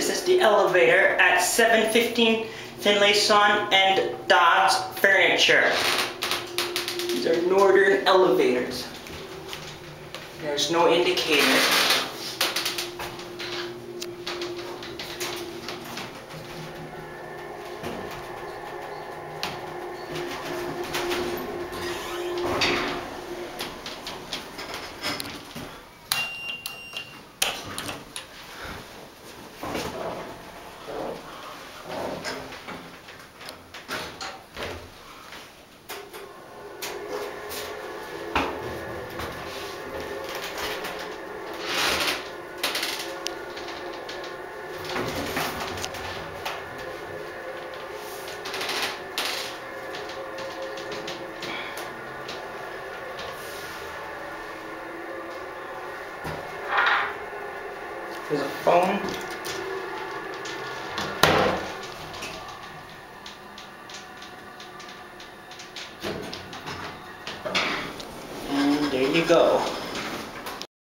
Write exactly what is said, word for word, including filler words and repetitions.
This is the elevator at seven fifteen Finlayson and Dodd's Furniture. These are northern elevators. There's no indicator. There's a phone. And there you go.